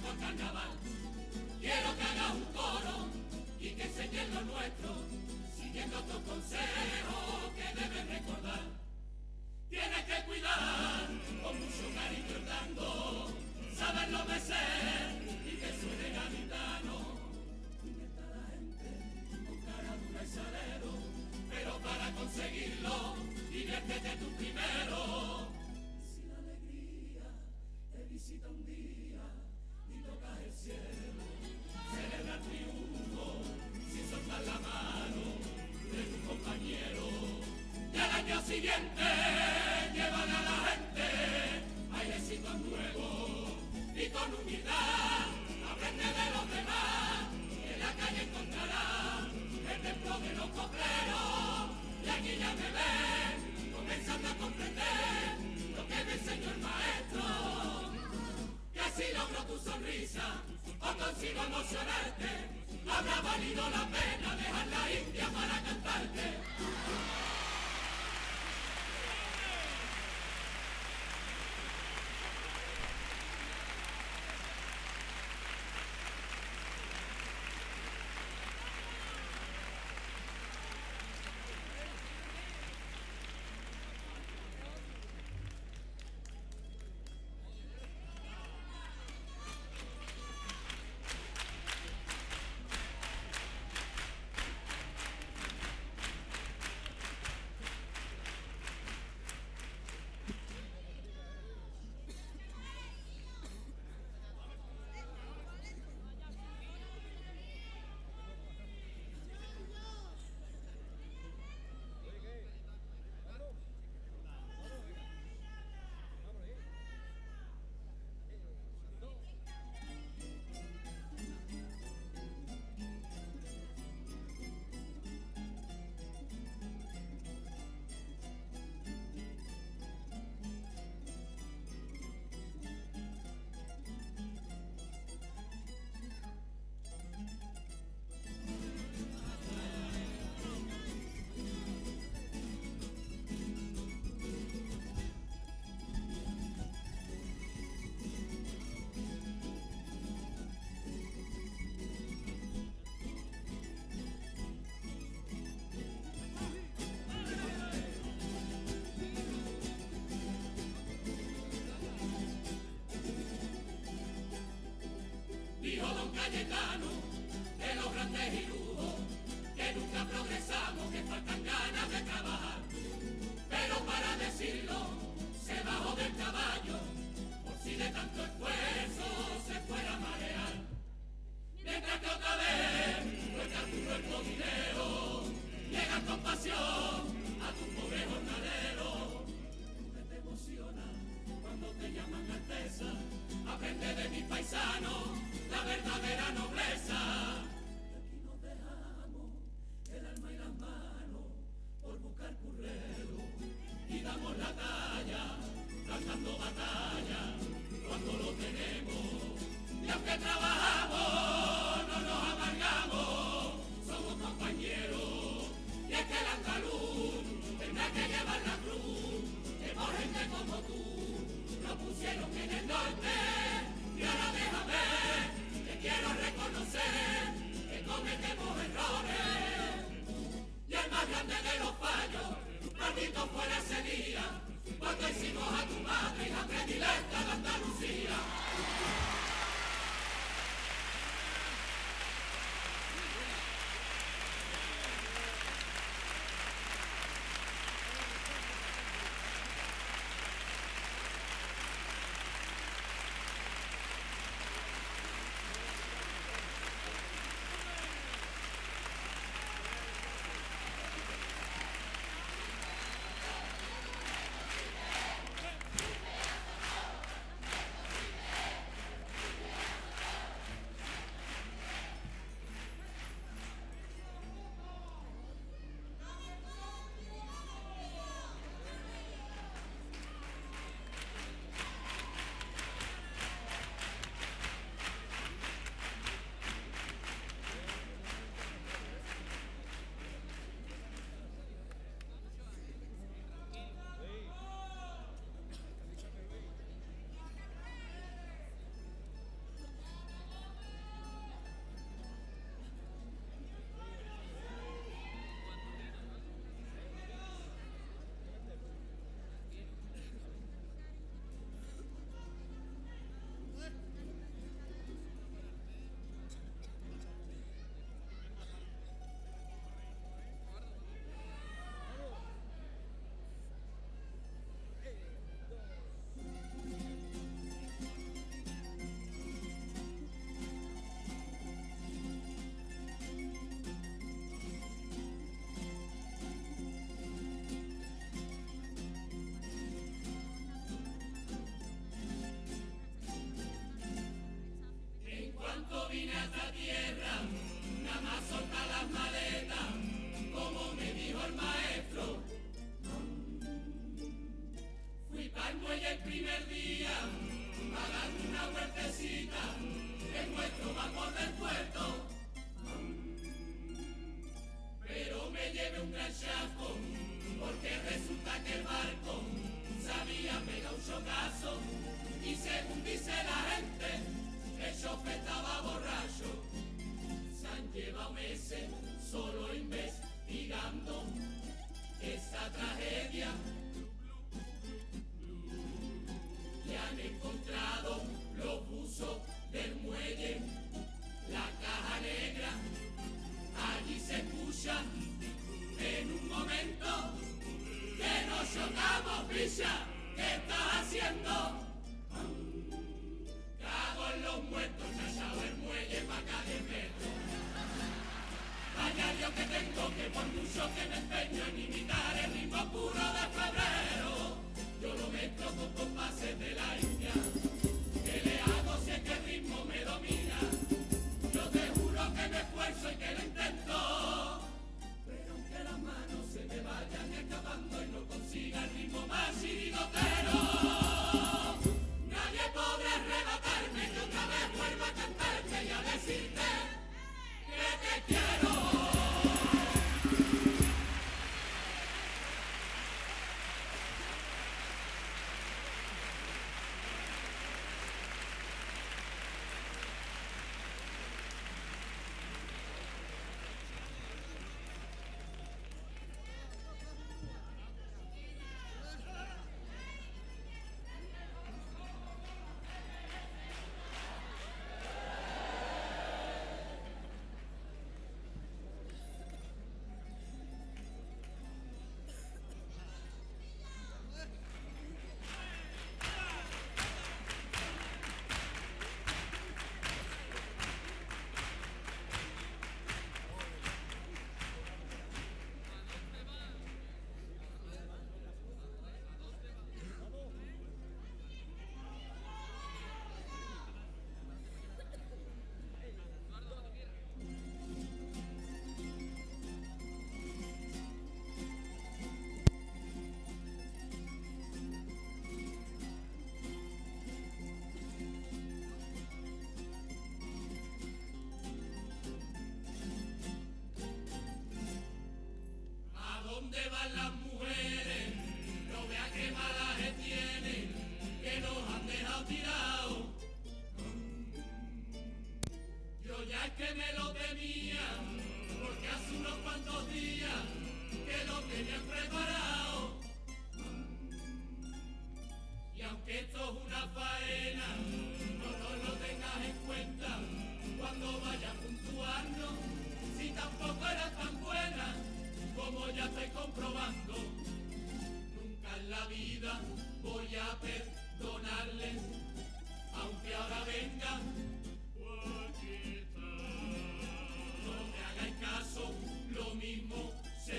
por carnaval. Quiero que hagas un coro y que enseñes lo nuestro, siguiendo tus consejos que debes recordar. Tienes que cuidar con mucho cariño el tango, saberlo mecer y que suene gaditano. Y está la gente con cara dura y salero, pero para conseguirlo, diviértete tú primero. Y si la alegría te visita un día y tocas el cielo, celebra el triunfo sin soltar la mano de tu compañero. Y al año siguiente llevan a la gente airecitos nuevos y con humildad aprende de los demás. En la calle encontrarás el templo de los copleros y aquí ya me ven comenzando a comprender lo que me enseñó el maestro. Que si logro tu sonrisa o consigo emocionarte, habrá valido la pena dejar la India para cantarte. Dijo don Cayetano de los grandes y lujos, que nunca progresamos, que faltan ganas de trabajar. Pero para decirlo, se bajó del caballo, por si de tanto esfuerzo se fuera a marear. Mientras que otra vez, no calculo el cominero, llegas con pasión a tu pobre jornalero. Que te emociona cuando te llaman Alteza, aprende de mis paisanos la verdadera nobleza. Y aquí nos dejamos el alma y las manos por buscar currero y damos la talla, cantando batalla cuando lo tenemos. Y aunque trabajamos, no nos amargamos, somos compañeros. Y es que el andaluz tendrá que llevar la cruz, que por gente como tú lo pusieron en el norte. Y ahora déjame, que quiero reconocer que cometemos errores. Y el más grande de los fallos, maldito fuera ese día, cuando hicimos a tu madre hija predilecta de Andalucía. nuestro vapor del puerto. Pero me llevé un gran chasco, porque resulta que el barco se había pegado un chocazo, y según dice la gente, el chofer estaba borracho. Se han llevado meses solo investigando esa tragedia. Y han encontrado los buzos del muelle, la caja negra. Allí se escucha en un momento que nos chocamos, picha. ¿Qué estás haciendo? Cago en los muertos, chachao el muelle pa' acá de metro. Vaya yo que tengo, que por mucho que me empeño en imitar el ritmo puro de febrero, yo lo mezclo con compases de la India. ¿Qué le hago si es que el ritmo me domina? Yo te juro que me esfuerzo y que lo intento, pero aunque las manos se me vayan escapando y no consiga el ritmo más chirigotero, nadie podrá arrebatarme, que otra vez vuelva a cantarte y a decirte que te quiero. ¿Dónde van las mujeres? No vea qué malaje tienen, que nos han dejado tirados. Yo ya es que me lo temía, porque hace unos cuantos días que lo tenían preparado. Y aunque esto es una faena, no lo tengas en cuenta cuando vayas puntuando, si tampoco eras tan buena como ya estoy comprobando. Nunca en la vida voy a perdonarles, aunque ahora vengan. No me hagáis caso, lo mismo se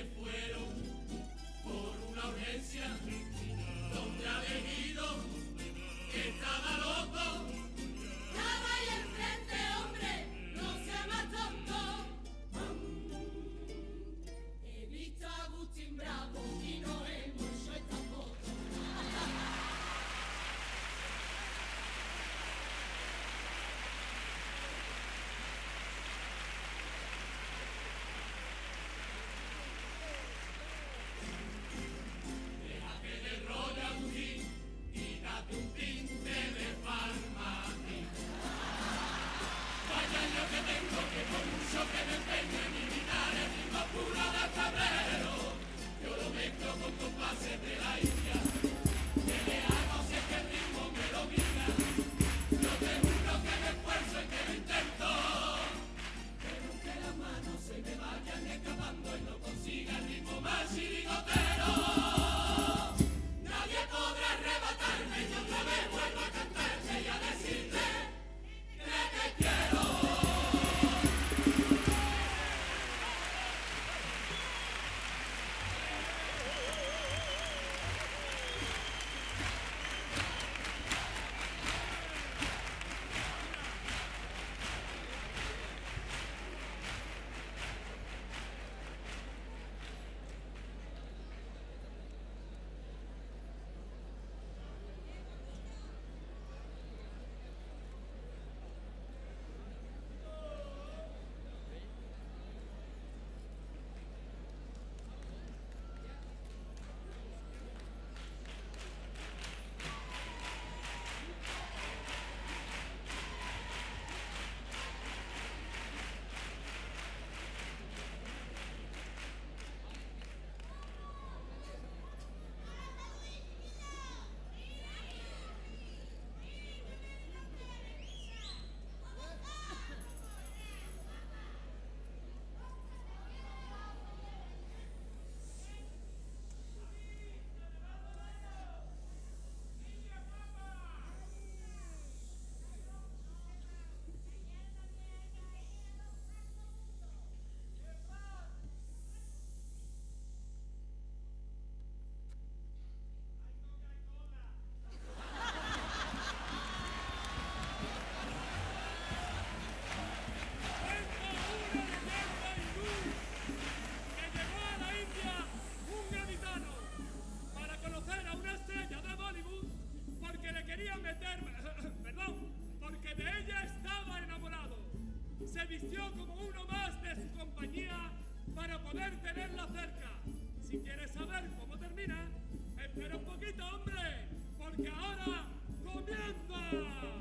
verla cerca. Si quieres saber cómo termina, espera un poquito, hombre, porque ahora comienza.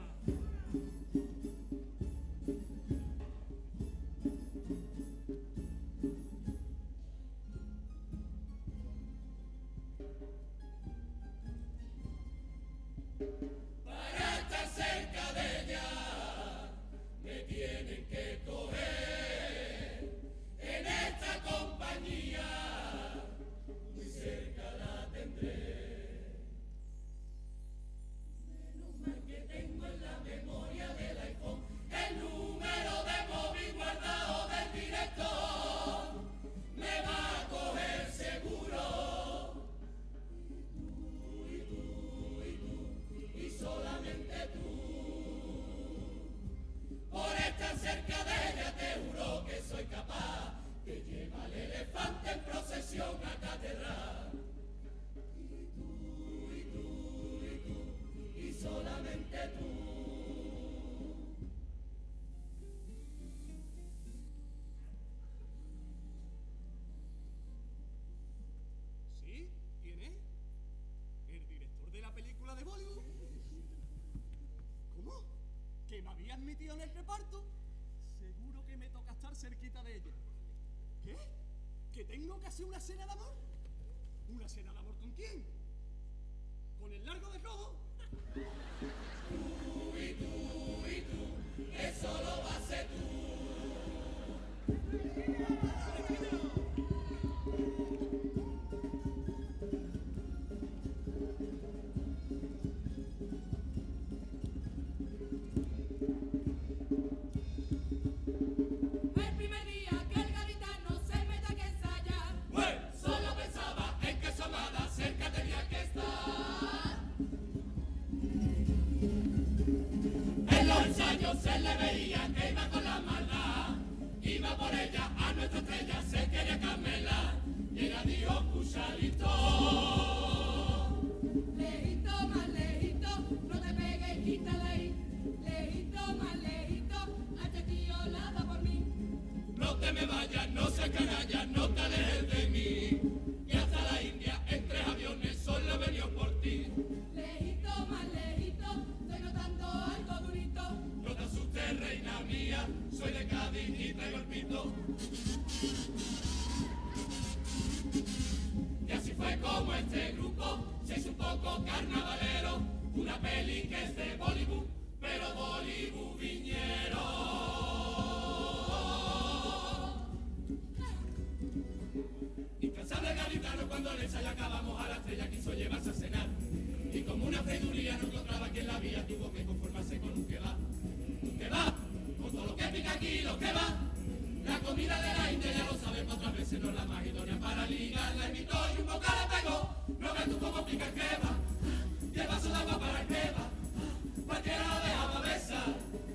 Para estar cerca de ella me tienen que coger en esta compañía, muy cerca la tendré. Menos mal que tengo en la memoria del iPhone el número de móvil guardado del director, me va a coger seguro. Y solamente tú, por estar cerca de ella te juro que soy capaz de llevar al elefante en procesión a catedral. Y solamente tú. ¿Sí? ¿Quién es? ¿El director de la película de Bollywood? ¿Cómo? ¿Que me habías metido en el reparto? Seguro que me toca estar cerquita de ella. ¿Qué? ¿Que tengo que hacer una cena de amor? ¿Una cena de amor con quién? ¿Con el largo de rojo? Tú, que solo va a ser tú. El primer día que el gaditano se meta que ensayar, Solo pensaba en que su amada cerca tenía que estar. En los ensayos se le veía que iba con la maldad, iba por ella a nuestra estrella, se quería Carmela, y ella dijo, cucharito. lejito, más lejito, no te pegues, quítala ahí. Lejito, más lejito, hazte aquí olada por mí. No te me vayas, no seas canalla, no te alejes de mí. Y hasta la India, en 3 aviones, solo venido por ti. Lejito, más lejito, estoy notando algo durito. No te asustes, reina mía, soy de Cádiz y traigo el pito. Y así fue como este grupo se hizo un poco carnavalero, una peli que es de Bollywood, pero Bollywood viñero. Incansable gaditano, cuando el ensayo acabamos a la estrella quiso llevarse a cenar, y como una freiduría no encontraba quien la vía, tuvo que conformarse con un kebab. Un kebab, con todo lo que pica aquí, lo que va. La comida de la India ya lo sabemos, otras veces no es la más idónea para ligar. La invitó y un bocado le pegó, no ves tú cómo pica el kebab. Y el vaso de agua para el kebab, cualquiera lo dejaba besar.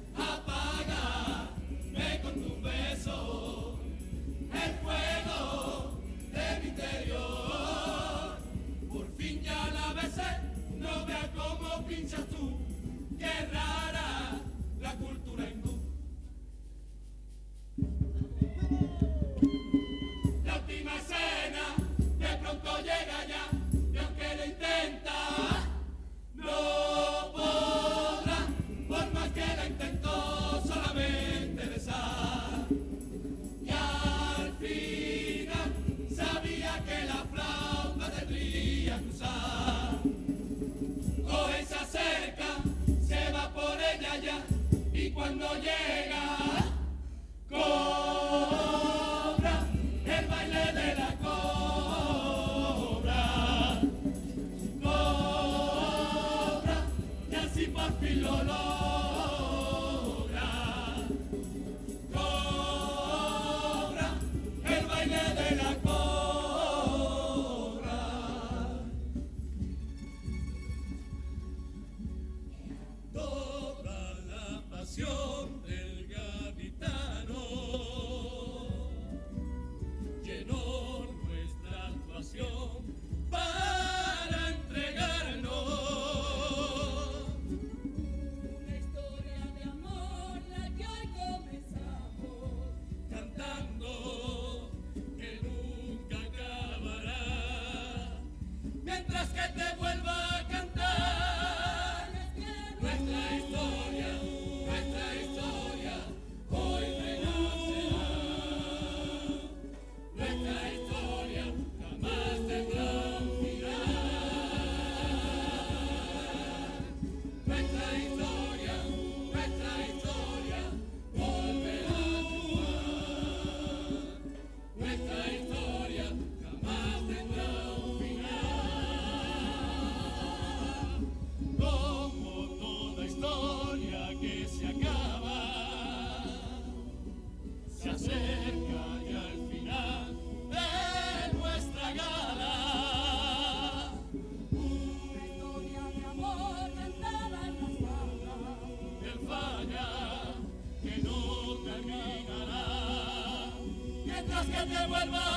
Apágame con tu beso el fuego de mi interior. Por fin ya la besé, no veas cómo pinchas tú, qué rara la cultura hindú. La última escena vuelva